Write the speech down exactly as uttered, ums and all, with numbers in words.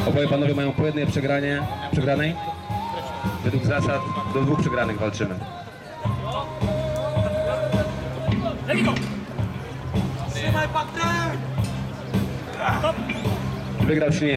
Oboje panowie mają po jednej przegranie, przegranej. Według zasad do dwóch przegranych walczymy. Wygrał silnie